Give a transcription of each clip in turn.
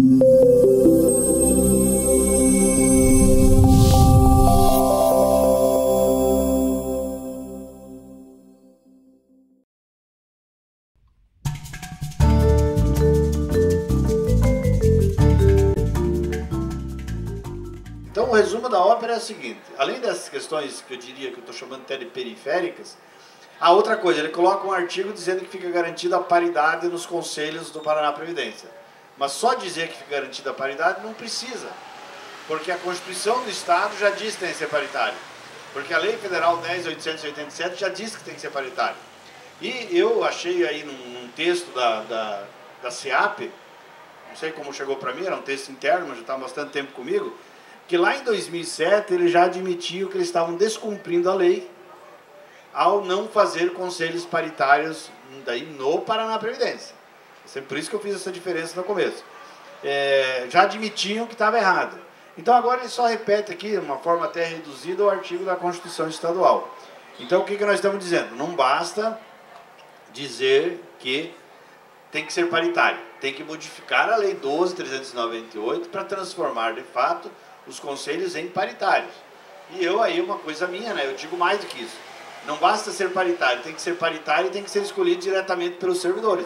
Então o resumo da ópera é o seguinte: além dessas questões que eu diria que eu estou chamando até de periféricas, a outra coisa, ele coloca um artigo dizendo que fica garantida a paridade nos conselhos do Paraná Previdência. Mas só dizer que fica garantida a paridade não precisa, porque a Constituição do Estado já diz que tem que ser paritário, porque a Lei Federal 10.887 já diz que tem que ser paritário. E eu achei aí num texto da SEAP, não sei como chegou para mim, era um texto interno, mas já está há bastante tempo comigo, que lá em 2007 ele já admitiu que eles estavam descumprindo a lei ao não fazer conselhos paritários daí no Paraná Previdência. É por isso que eu fiz essa diferença no começo. Já admitiam que estava errado. Então agora ele só repete aqui, de uma forma até reduzida, o artigo da Constituição Estadual. Então o que nós estamos dizendo? Não basta dizer que tem que ser paritário. Tem que modificar a Lei 12.398 para transformar, de fato, os conselhos em paritários. E eu aí, uma coisa minha, né? Eu digo mais do que isso. Não basta ser paritário, tem que ser paritário e tem que ser escolhido diretamente pelos servidores.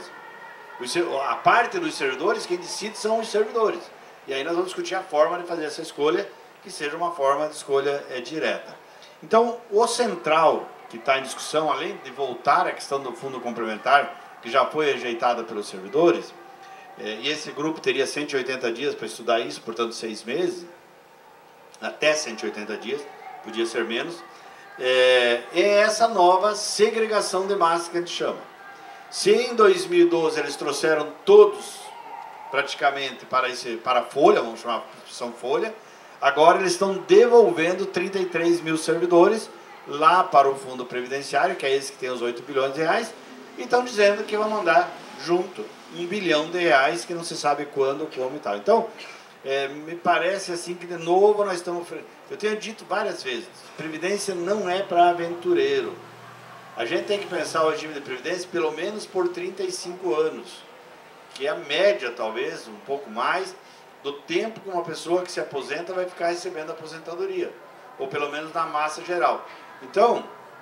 A parte dos servidores, quem decide são os servidores. E aí nós vamos discutir a forma de fazer essa escolha, que seja uma forma de escolha direta. Então, o central que está em discussão, além de voltar à questão do fundo complementar, que já foi rejeitada pelos servidores, e esse grupo teria 180 dias para estudar isso, portanto 6 meses, até 180 dias, podia ser menos, é essa nova segregação de massa que a gente chama. Se em 2012 eles trouxeram todos, praticamente, para a Folha, vamos chamar de profissão Folha, agora eles estão devolvendo 33 mil servidores lá para o Fundo Previdenciário, que é esse que tem os 8 bilhões de reais, e estão dizendo que vão mandar junto 1 bilhão de reais, que não se sabe quando, como e tal. Então, me parece assim que de novo nós estamos... Eu tenho dito várias vezes, Previdência não é para aventureiro. A gente tem que pensar o regime de Previdência pelo menos por 35 anos, que é a média, talvez, um pouco mais, do tempo que uma pessoa que se aposenta vai ficar recebendo aposentadoria, ou pelo menos na massa geral. Então,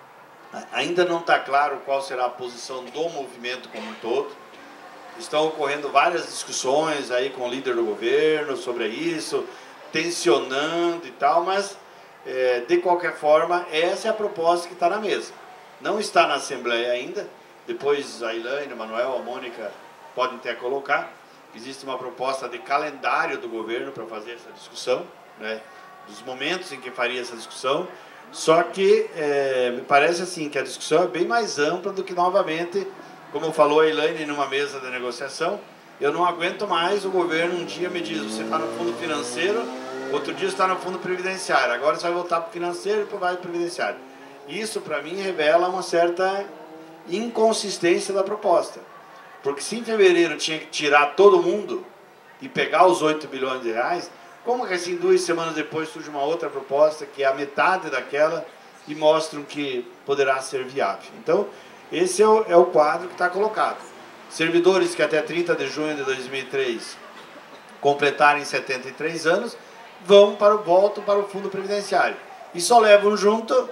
ainda não está claro qual será a posição do movimento como um todo. Estão ocorrendo várias discussões aí com o líder do governo sobre isso, tensionando e tal, mas, de qualquer forma, essa é a proposta que está na mesa. Não está na Assembleia ainda, depois a Elaine, o Manuel, a Mônica podem até colocar. Existe uma proposta de calendário do governo para fazer essa discussão, né, dos momentos em que faria essa discussão, só que me parece assim que a discussão é bem mais ampla do que, novamente, como falou a Elaine numa mesa de negociação, eu não aguento mais o governo um dia me diz, você está no fundo financeiro, outro dia está no fundo previdenciário, agora você vai voltar para o financeiro e depois vai para o previdenciário. Isso, para mim, revela uma certa inconsistência da proposta. Porque se em fevereiro tinha que tirar todo mundo e pegar os 8 bilhões de reais, como que assim 2 semanas depois surge uma outra proposta que é a metade daquela e mostram que poderá ser viável? Então, esse é o quadro que está colocado. Servidores que até 30 de junho de 2003 completarem 73 anos, voltam para o fundo previdenciário. E só levam junto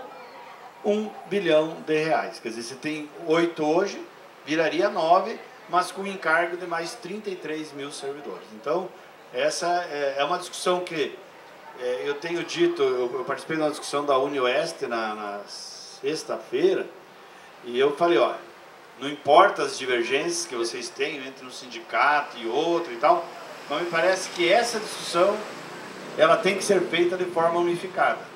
1 bilhão de reais. Quer dizer, você tem 8 hoje, viraria 9, mas com encargo de mais 33 mil servidores. Então, essa é uma discussão que eu tenho dito, eu participei de uma discussão da UniOeste na sexta-feira, e eu falei, olha, não importa as divergências que vocês têm entre um sindicato e outro e tal, mas me parece que essa discussão ela tem que ser feita de forma unificada.